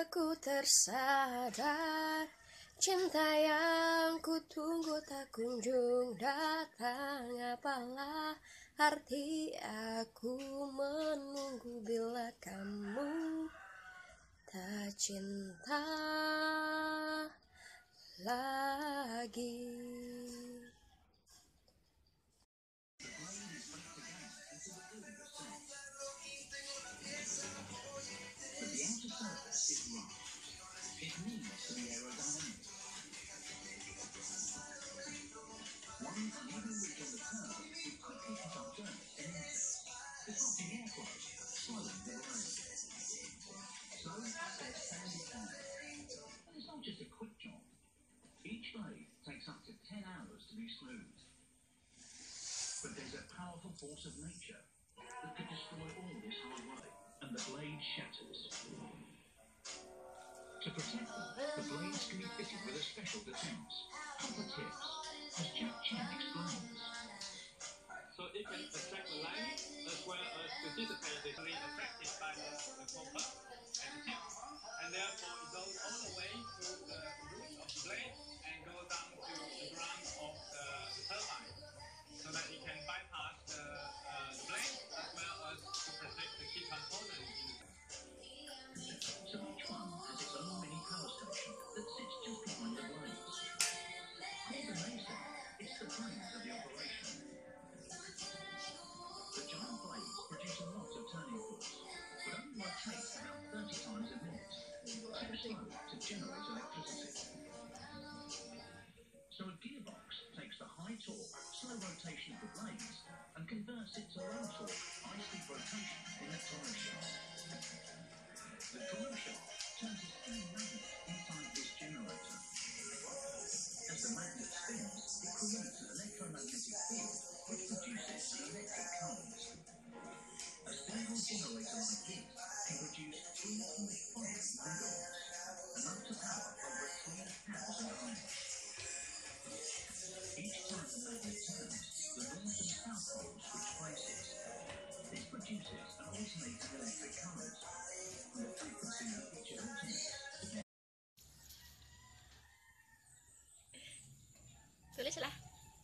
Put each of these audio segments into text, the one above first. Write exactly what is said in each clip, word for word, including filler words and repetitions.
aku tersadar, cinta yang ku tunggu tak kunjung datang. Apalah arti aku menunggu bila kamu tak cinta lagi. It's not just a quick job. Each blade takes up to ten hours to be smoothed. But there's a powerful force of nature that could destroy all this hard work, and the blade shatters. To protect them, the blades can be fitted with a special defense, copper tips, as Jack Chen explains. So it can protect the line as well as participate is really affected by the, the copper and the tip. And therefore it goes all the way to the root of the blade and go down to the ground of the, the turbine, so that it can bypass the, uh, the blade as well as to protect the key components in the So each one has its own mini power station that sits just behind the blades. Called the Mesa, it's the brains of the operation. The giant blades produce a lot of turning force, but only rotate about thirty times a minute, too slow to generate electricity. So a gearbox takes the high torque, slow rotation of the blades and converts it to low torque, high-speed rotation in the drive shaft. The drive shaft turns a spinning magnet inside this generator. As the magnet spins, it creates an electromagnetic field which produces an electric current. A single generator like this can produce three point five megawatts, enough to power over three thousand homes. Each time the magnet turns, the north and south poles switch places. This produces an alternating electric current, and the frequency of each alternates. Tulislah.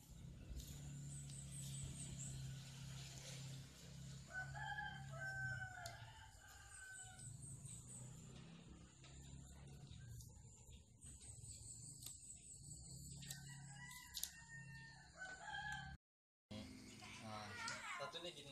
Satunya gini.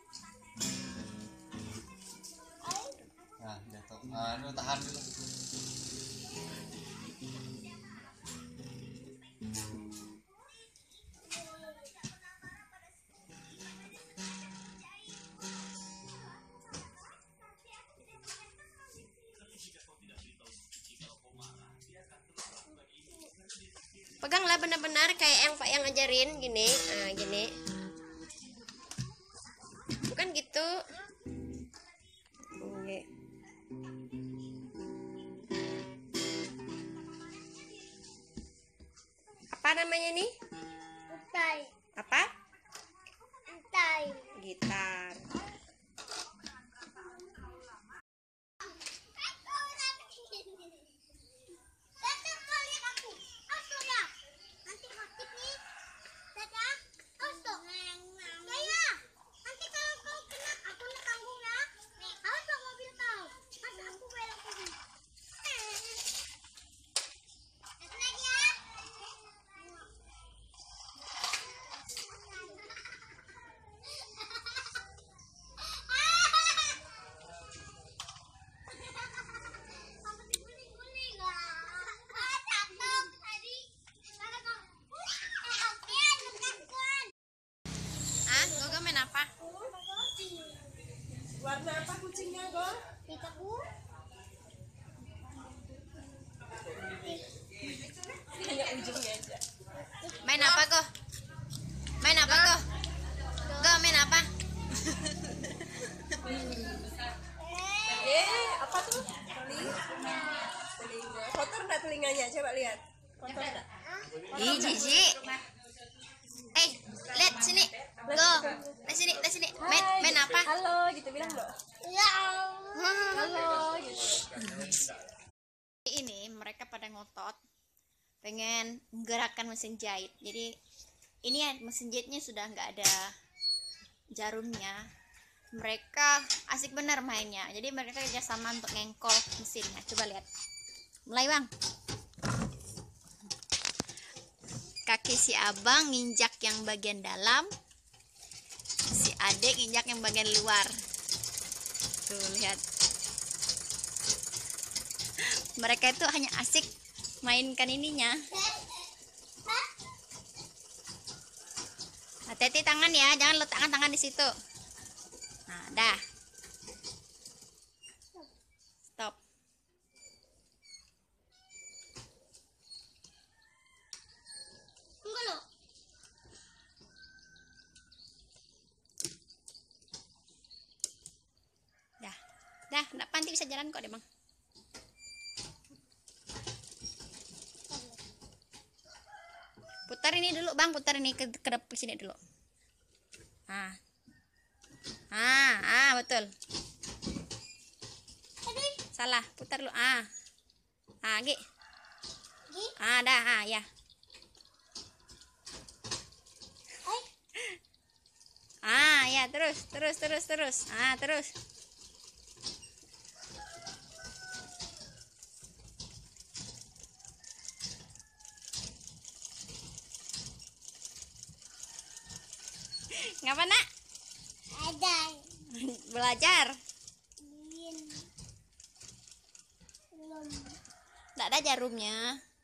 Nah, jatuh. Nah, ini tahan dulu. Peganglah benar-benar kayak yang Pak yang ngajarin gini, nah gini. Bukan gitu. Oke. Apa namanya nih? Gitar. Apa? Gitar. Gitar. Apa? Warna apa kucingnya, Go? Pitaku. Hanya ujungnya aja. Main apa, Go? Main apa, Go? Go, main apa? Eh, apa tuh? Telinga. Telinga. Kotor nggak telinganya? Coba lihat. Kotor nggak? Ih, jijik. Eh, lihat sini. Go. Lihat sini, lihat sini. Main main apa? Halo, gitu bilang, Dok. Ya. Halo, gitu. mereka pada ngotot pengen menggerakkan mesin jahit. Jadi ini ya, mesin jahitnya sudah nggak ada jarumnya. Mereka asik bener mainnya. Jadi mereka kerjasama untuk ngengkol mesinnya. Coba lihat. Mulai bang. Kaki si abang nginjak yang bagian dalam, si adik nginjak yang bagian luar. Tuh lihat. Mereka itu hanya asik mainkan ininya. Hati-hati tangan ya, jangan letakkan tangan di situ. Nah, dah. Stop. Enggak loh. Dah. Dah, enggak panti bisa jalan kok deh, Bang. Putar ini dulu bang, putar ini ke ke depan sini dulu. Ah, ah, ah betul. Salah, putar dulu. Ah, ah, Gi. Ah, dah, ah, ya. Ah, ya terus, terus, terus, terus. Ah, terus. Ngapa nak? Ada. Belajar. Bin. Belum. Nggak ada jarumnya.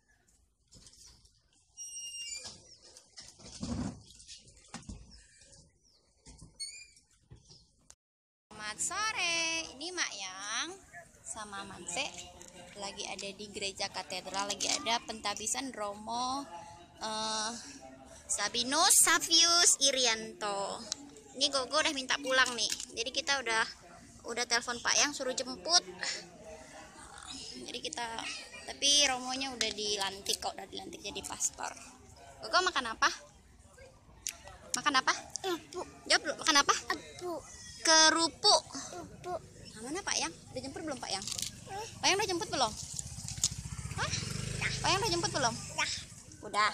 Selamat sore. Ini Mak Yang sama Manse lagi ada di gereja katedral, lagi ada pentabisan Romo uh, Sabinus Savius Irianto. Ini Gogo udah minta pulang nih. Jadi kita udah udah telepon Pak Yang suruh jemput. Jadi kita tapi Romonya udah dilantik kok, udah dilantik jadi pastor. Gogo makan apa? Makan apa? Empuk. Jawab dulu, makan apa? Empuk. Kerupuk. Empuk. Nah, mana Pak Yang? Udah jemput belum Pak Yang? Pak Yang udah jemput belum? Hah? Pak Yang udah jemput belum? Udah.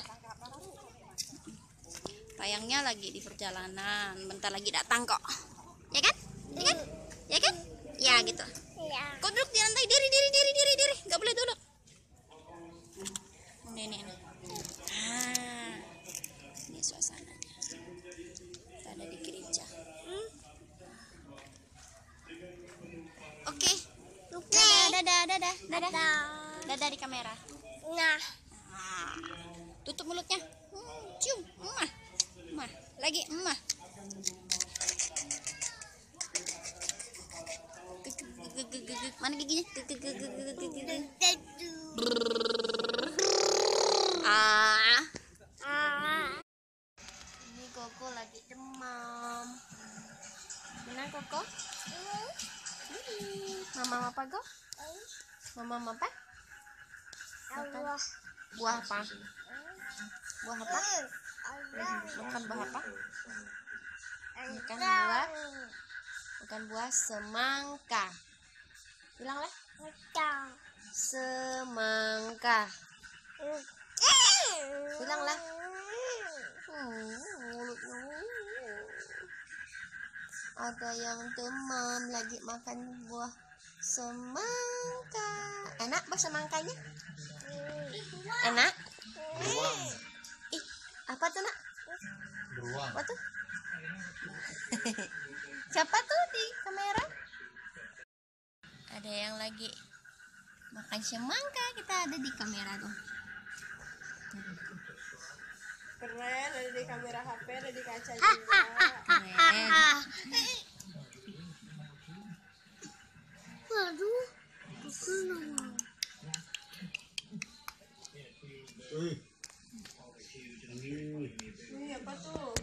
Pak Yangnya lagi di perjalanan, bentar lagi datang kok. Ya kan? Ya kan? Ya kan? Ya gitu. Ya. Kok duduk di lantai? Diri, diri, diri, diri, diri. Gak boleh duduk. Ini, ini, ini. Ah, ini suasananya. Kita ada di gereja. Hmm? Oke. Dadah, dadah, dadah, dadah. Dadah di kamera. Nah. Ah, tutup mulutnya. Hmm, cium. Emah. Emah. Lagi emah. Mana giginya? Ah. Ini Gogo lagi demam. Mana Gogo? Mama apa Go? Mama apa? Allah. Buah apa? Buah apa? Bukan buah apa? Bukan buah. Bukan buah semangka. Bilang lah. Semangka. Bilang lah. Hmm, mulutnya. Ada yang demam lagi makan buah semangka. Enak buah semangkanya? Enak? Ih, apa tuh nak? Beruang. Apa tuh? Siapa tuh di kamera? Ada yang lagi makan semangka, kita ada di kamera tuh. Keren, ada di kamera H P, ada di kaca juga. Keren. Waduh. Kenapa? Ini apa tuh?